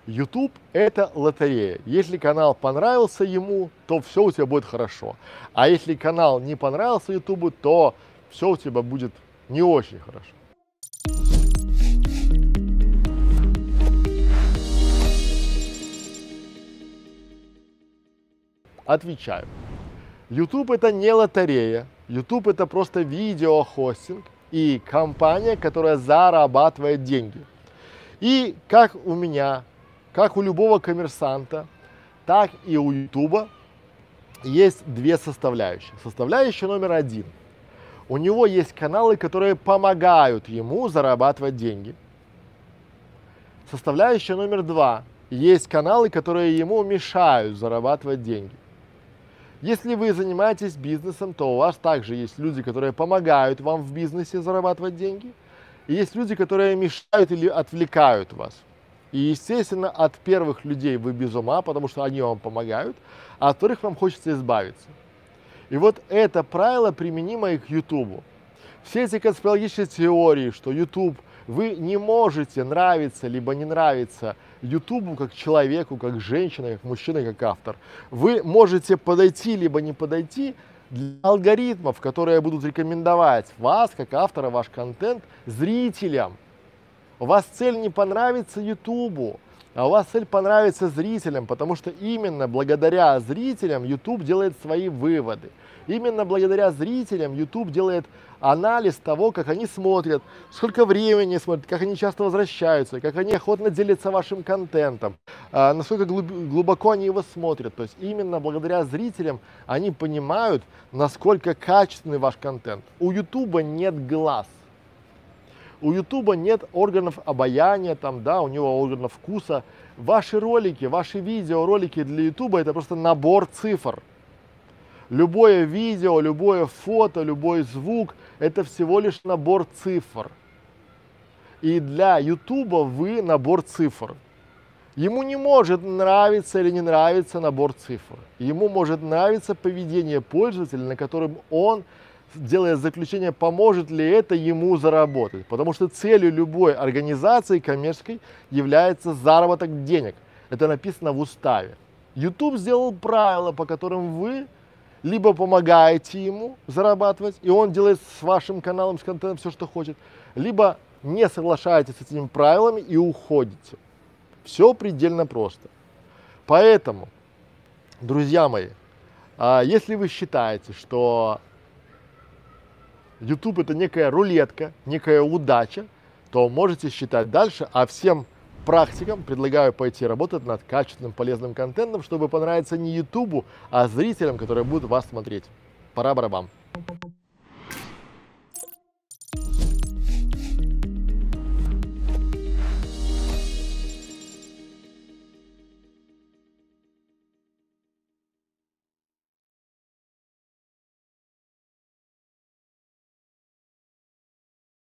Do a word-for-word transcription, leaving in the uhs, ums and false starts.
YouTube – это лотерея. Если канал понравился ему, то все у тебя будет хорошо. А если канал не понравился YouTube, то все у тебя будет не очень хорошо. Отвечаю. YouTube – это не лотерея. YouTube – это просто видеохостинг и компания, которая зарабатывает деньги. И как у меня, как у любого коммерсанта, так и у YouTube есть две составляющие. Составляющая номер один. У него есть каналы, которые помогают ему зарабатывать деньги. Составляющая номер два. Есть каналы, которые ему мешают зарабатывать деньги. Если вы занимаетесь бизнесом, то у вас также есть люди, которые помогают вам в бизнесе зарабатывать деньги. И есть люди, которые мешают или отвлекают вас. И, естественно, от первых людей вы без ума, потому что они вам помогают, а от вторых вам хочется избавиться. И вот это правило применимо и к YouTube. Все эти конспирологические теории, что YouTube, вы не можете нравиться либо не нравиться YouTube как человеку, как женщине, как мужчине, как автор. Вы можете подойти либо не подойти для алгоритмов, которые будут рекомендовать вас, как автора, ваш контент, зрителям. У вас цель не понравится YouTube, а у вас цель понравится зрителям, потому что именно благодаря зрителям YouTube делает свои выводы. Именно благодаря зрителям YouTube делает анализ того, как они смотрят, сколько времени смотрят, как они часто возвращаются, как они охотно делятся вашим контентом, э, насколько глубоко они его смотрят. То есть именно благодаря зрителям они понимают, насколько качественный ваш контент. У YouTube нет глаз. У YouTube нет органов обоняния, там, да, у него органов вкуса. Ваши ролики, ваши видеоролики для YouTube это просто набор цифр. Любое видео, любое фото, любой звук – это всего лишь набор цифр. И для YouTube вы набор цифр. Ему не может нравиться или не нравиться набор цифр. Ему может нравиться поведение пользователя, на котором он делает заключение, поможет ли это ему заработать. Потому что целью любой организации коммерческой является заработок денег. Это написано в уставе. YouTube сделал правила, по которым вы либо помогаете ему зарабатывать, и он делает с вашим каналом, с контентом все, что хочет, либо не соглашаетесь с этими правилами и уходите. Все предельно просто. Поэтому, друзья мои, если вы считаете, что YouTube это некая рулетка, некая удача, то можете считать дальше, а всем практикам предлагаю пойти работать над качественным полезным контентом, чтобы понравиться не YouTube, а зрителям, которые будут вас смотреть. Пора барабан.